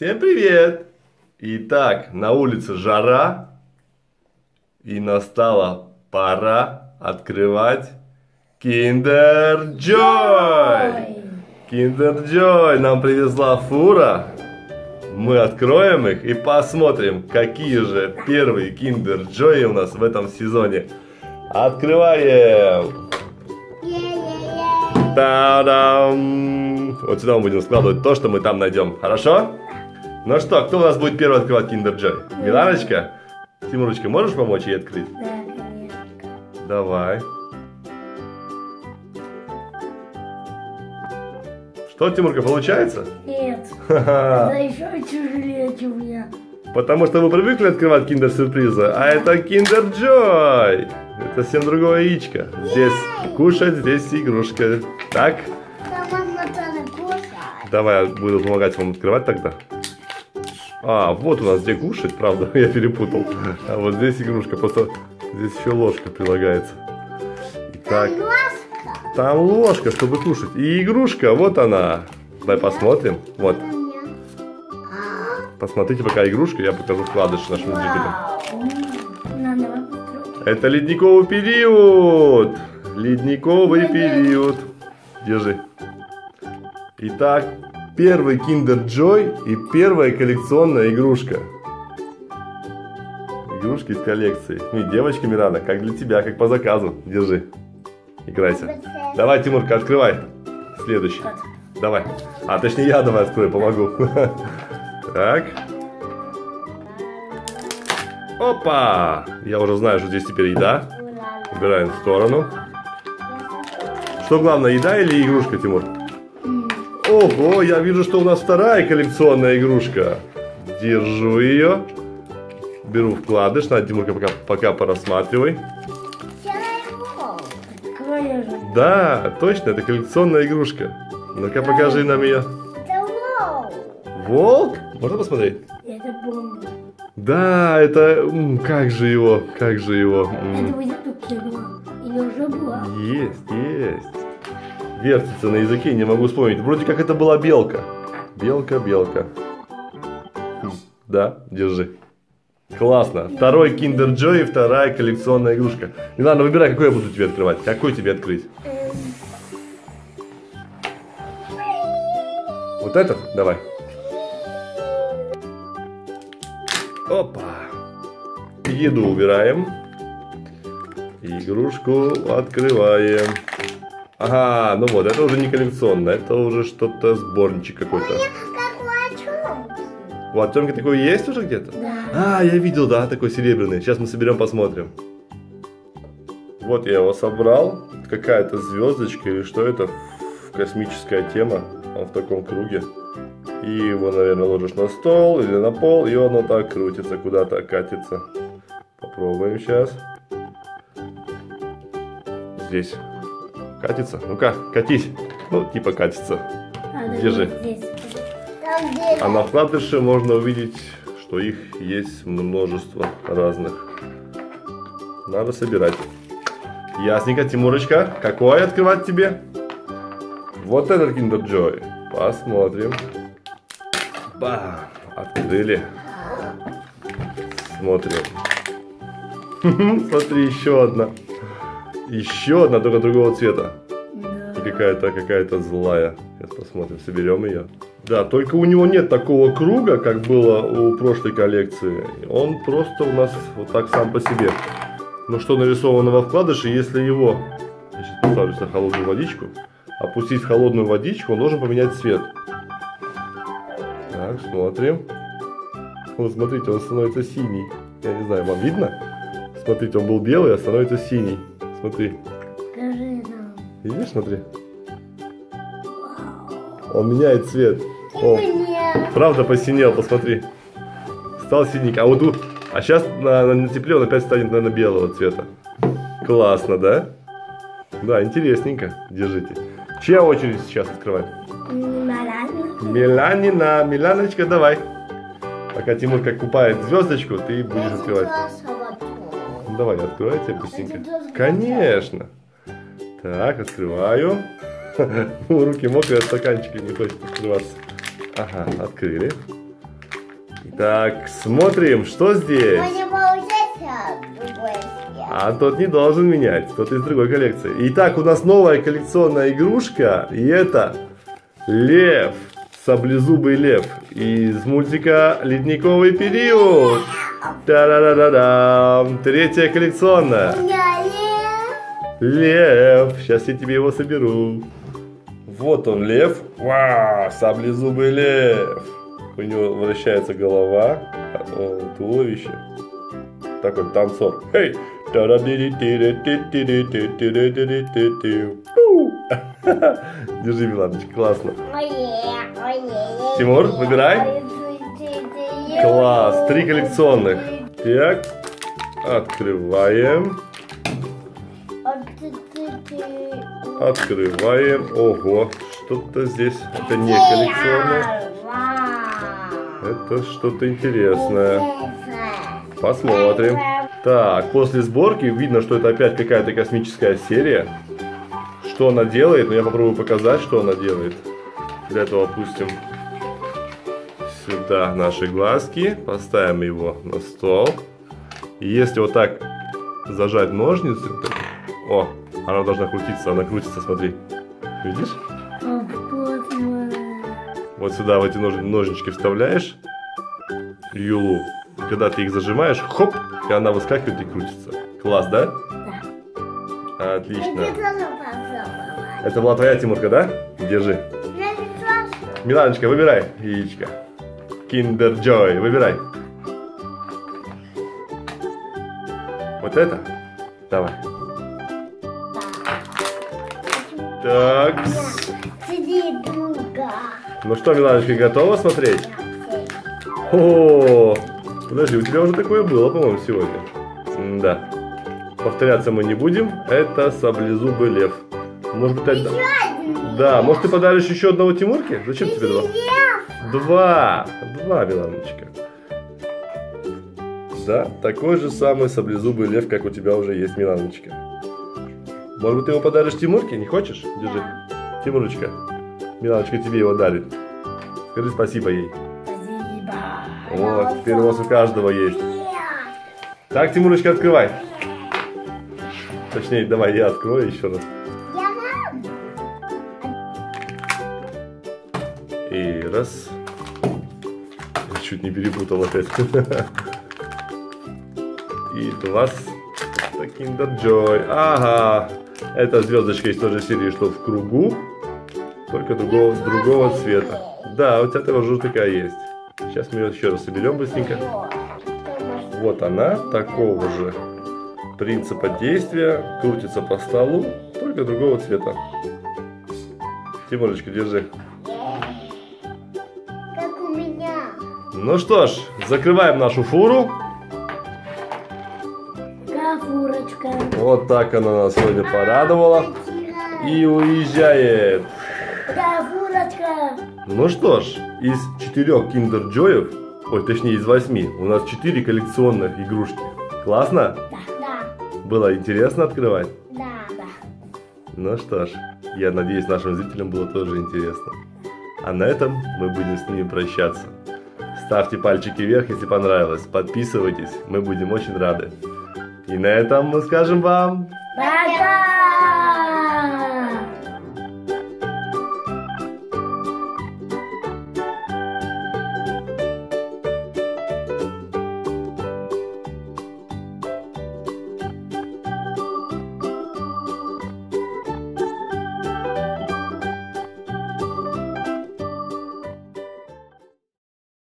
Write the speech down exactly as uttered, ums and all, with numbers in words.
Всем привет! Итак, на улице жара, и настала пора открывать Kinder Joy! Kinder Joy нам привезла фура. Мы откроем их и посмотрим, какие же первые Kinder Joy у нас в этом сезоне. Открываем! Та-дам! Вот сюда мы будем складывать то, что мы там найдем. Хорошо? Ну что, кто у нас будет первый открывать Kinder Joy? Миланочка? Тимурочка, можешь помочь ей открыть? Да, конечно. Давай. Что, Тимурка, получается? Нет. Ха-ха. Это еще тяжелее, чем я. Потому что вы привыкли открывать Kinder сюрпризы, а это Kinder Joy. Это совсем другое яичко. Здесь кушать, здесь игрушка. Так? Давай, я буду помогать вам открывать тогда. А, вот у нас где кушать, правда, я перепутал. А вот здесь игрушка, просто здесь еще ложка прилагается. Итак, Там ложка. там ложка, чтобы кушать. И игрушка, вот она. Давай посмотрим. Вот. Посмотрите, пока игрушка, я покажу вкладыш нашим зрителям. Надо попробовать. Это ледниковый период. Ледниковый период. Держи. Итак, первый Kinder Joy и первая коллекционная игрушка. Игрушки из коллекции. И девочка Мирана, как для тебя, как по заказу. Держи. Играйся. Давай, Тимурка, открывай. Следующий. Давай. А, точнее, я давай открою, помогу. Так. Опа! Я уже знаю, что здесь теперь еда. Убираем в сторону. Что главное, еда или игрушка, Тимур? Ого, я вижу, что у нас вторая коллекционная игрушка. Держу ее. Беру вкладыш. Надо, Тимурка, пока, пока порассматривай. Какая же? Да, точно, это коллекционная игрушка. Ну-ка, покажи нам ее. Это волк. Волк? Можно посмотреть? Это бомба. Да, это... м, Как же его, как же его. м. Это будет тут кино. Или уже была? Есть, есть. Вертится на языке, не могу вспомнить. Вроде как это была белка. Белка, белка. Хм, да, держи. Классно. Второй Kinder Joy и вторая коллекционная игрушка. Милана, выбирай, какой я буду тебе открывать. Какой тебе открыть? Вот этот? Давай. Опа. Еду убираем. Игрушку открываем. Ага, ну вот, это уже не коллекционное, это уже что-то, сборничек какой-то. У Артемки такой есть уже где-то? Да. А, я видел, да, такой серебряный. Сейчас мы соберем, посмотрим. Вот я его собрал. Какая-то звездочка или что это? Космическая тема. Он в таком круге. И его, наверное, ложишь на стол или на пол, и он вот так крутится, куда-то катится. Попробуем сейчас. Здесь. Катится? Ну-ка, катись. Ну, типа катится. Надо Держи. здесь. Там где? А на вкладыше можно увидеть, что их есть множество разных. Надо собирать. Ясненько, Тимурочка. Какой открывать тебе? Вот этот Kinder Joy. Посмотрим. Ба! Открыли. Смотрим. Смотри, еще одна. Еще одна, только другого цвета. Да. И какая-то какая-то злая. Сейчас посмотрим, соберем ее. Да, только у него нет такого круга, как было у прошлой коллекции. Он просто у нас вот так сам по себе. Но что нарисовано во вкладыше, если его, я сейчас поставлю на холодную водичку, опустить в холодную водичку, он должен поменять цвет. Так, смотрим. Вот, смотрите, он становится синий. Я не знаю, вам видно? Смотрите, он был белый, а становится синий. Смотри. Скажи нам. Видишь, смотри. Он меняет цвет. О, Нет. правда посинел, посмотри. Стал синий. А вот тут, а сейчас на, на тепле он опять станет, наверное, белого цвета. Классно, да? Да, интересненько. Держите. Чья очередь сейчас открывать? Миланина. Миланочка, давай. Пока Тимурка купает звездочку, ты будешь открывать. Давай, открывайте быстренько. Конечно. Так, открываю. Руки мокрые, стаканчики не хочет открываться. Ага, открыли. Так, смотрим, что здесь. Но не получается другой цвет. А тот не должен менять, тот из другой коллекции. Итак, у нас новая коллекционная игрушка, и это лев, саблезубый лев из мультика «Ледниковый период». Та-да-да-да-дам! Третья коллекционная. У меня Лев, лев. сейчас я тебе его соберу. Вот он, лев. Вау, саблезубый лев. У него вращается голова, о, туловище. Такой танцор. Эй! Держи, Миланочка, классно. Тимур, выбирай. Класс, три коллекционных. Так, открываем. Открываем. Ого, что-то здесь. Это не коллекционное. Это что-то интересное. Посмотрим. Так, после сборки видно, что это опять какая-то космическая серия. Что она делает? Ну, я попробую показать, что она делает. Для этого опустим сюда наши глазки. Поставим его на стол. И если вот так зажать ножницы, так, о, она должна крутиться. Она крутится, смотри. Видишь? Вот сюда в эти нож... ножнички вставляешь юлу. Когда ты их зажимаешь, хоп, и она выскакивает и крутится. Класс, да? Да. Отлично. Это была твоя, Тимурка, да? Держи. Миланочка, выбирай яичко. Kinder Joy, выбирай. Вот это? Давай. Так. Ну что, Миланочка, готова смотреть? О, подожди, у тебя уже такое было, по-моему, сегодня. Да. Повторяться мы не будем. Это саблезубый лев. Может быть, тогда... Да, может, ты подаришь еще одного Тимурке? Зачем тебе два? Два. Два, Миланочка. Да, такой же самый саблезубый лев, как у тебя уже есть, Миланочка. Может быть, ты его подаришь Тимурке? Не хочешь? Держи. Тимурочка, Миланочка тебе его дарит. Скажи спасибо ей. Вот, теперь у вас у каждого есть. Так, Тимурочка, открывай. Точнее, давай я открою еще раз. И раз. Я чуть не перепутал опять. И два. Kinder Joy. Ага. Эта звездочка из той же серии, что в кругу. Только другого, другого цвета. Да, у тебя тоже такая есть. Сейчас мы ее еще раз соберем быстренько. Вот она, такого же принципа действия. Крутится по столу, только другого цвета. Тимурочка, держи. Как у меня. Ну что ж, закрываем нашу фуру. Фурочка. Вот так она нас сегодня порадовала. И уезжает. Да, фурочка. Ну что ж, из четырех Kinder Joy'ов, ой, точнее из восьми, у нас четыре коллекционных игрушки. Классно? Да, да. Было интересно открывать? Да, да. Ну что ж, я надеюсь, нашим зрителям было тоже интересно. А на этом мы будем с ними прощаться. Ставьте пальчики вверх, если понравилось. Подписывайтесь, мы будем очень рады. И на этом мы скажем вам... Пока!